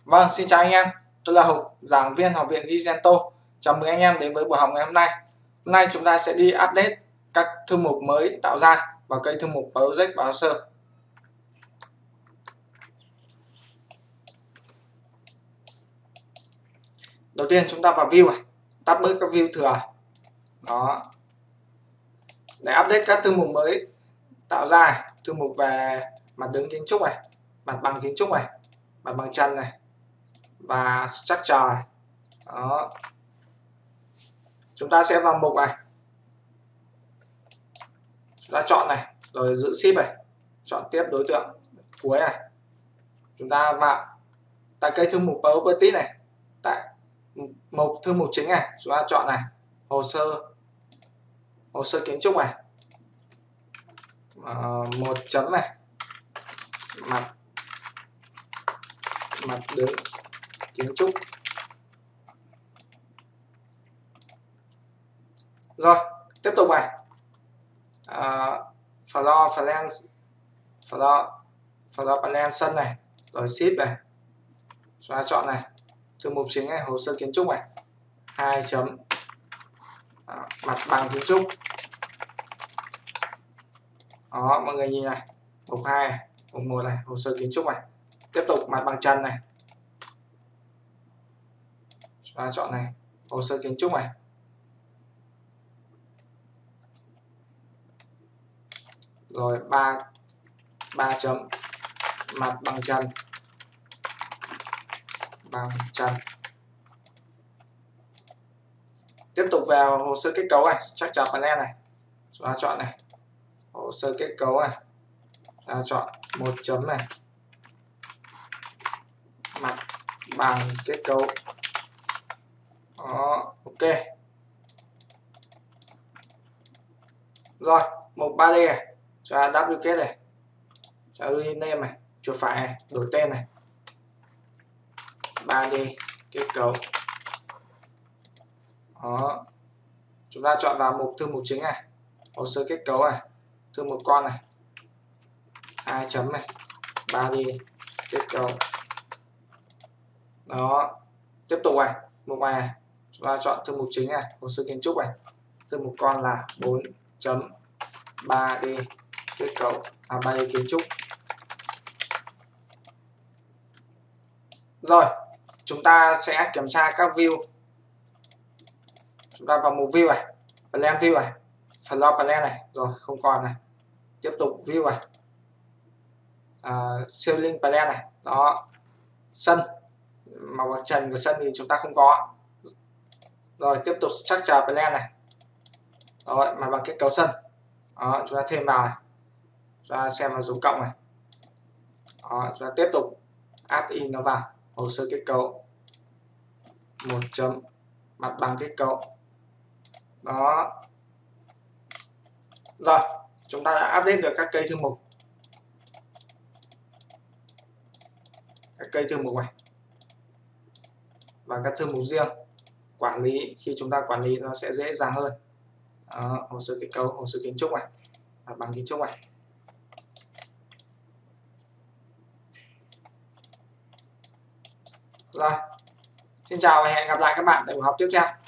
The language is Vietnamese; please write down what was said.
Vâng, xin chào anh em. Tôi là Hùng, giảng viên Học viện Gigento. Chào mừng anh em đến với buổi học ngày hôm nay. Hôm nay chúng ta sẽ đi update các thư mục mới tạo ra vào kênh thư mục Project Browser. Đầu tiên chúng ta vào View này, tắt bớt các view thừa. Đó. Để update các thư mục mới tạo ra, thư mục về mặt đứng kiến trúc này, mặt bằng kiến trúc này, mặt bằng chân này và structure này. Đó. Chúng ta sẽ vào mục này, chúng ta chọn này, rồi giữ ship này, chọn tiếp đối tượng cuối này. Chúng ta vào tại cây thư mục property này, tại mục thư mục chính này, chúng ta chọn này, hồ sơ kiến trúc này, một chấm này, mặt đứng kiến trúc. Rồi tiếp tục này, floor plan sân này, rồi ship này, chúng ta chọn này, thư mục chính này, hồ sơ kiến trúc này, 2 chấm, mặt bằng kiến trúc. Đó, mọi người nhìn này, mục 2 này, mục 1 này, hồ sơ kiến trúc này. Tiếp tục mặt bằng trần này, chúng ta chọn này, hồ sơ kiến trúc này. Rồi 3 chấm, mặt bằng trần. Tiếp tục vào hồ sơ kết cấu này, structure panel này, chúng ta chọn này, hồ sơ kết cấu này, ta chọn 1 chấm này, mặt bằng kết cấu. Đó, ok. Rồi mục 3D này, cho duplicate này, cho rename này, chuột phải này, đổi tên này, 3D kết cấu. Đó, chúng ta chọn vào mục thư mục chính này, hồ sơ kết cấu này, thư mục con này, 2 chấm này, 3D kết cấu. Đó, tiếp tục này, mục này, chúng ta chọn thư mục chính này, hồ sơ kiến trúc này, thư mục con là 4 chấm, 3D kết cấu, 3D kiến trúc. Rồi chúng ta sẽ kiểm tra các view. Chúng ta vào mục view này, plan view này, floor plan này, rồi không còn này. Tiếp tục view này, ceiling plan này. Đó, sân, màu bằng trần của sân thì chúng ta không có. Rồi tiếp tục structure plan này, rồi mặt bằng kết cấu sân. Đó, chúng ta thêm vào này, chúng ta xem vào dấu cộng này. Đó, chúng ta tiếp tục add in nó vào hồ sơ kết cấu, 1 chấm, mặt bằng kết cấu. Đó. Rồi chúng ta đã update được các cây thư mục, này và các thư mục riêng. Quản lý, khi chúng ta quản lý nó sẽ dễ dàng hơn. Đó, hồ sơ kết cấu, hồ sơ kiến trúc này, mặt bằng kiến trúc này. Rồi, xin chào và hẹn gặp lại các bạn tại buổi học tiếp theo.